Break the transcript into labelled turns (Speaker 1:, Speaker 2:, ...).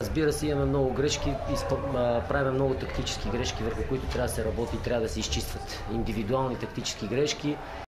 Speaker 1: Разбира се, имаме много грешки, правим много тактически грешки, върху които трябва да се работи и трябва да се изчистват. Индивидуални тактически грешки.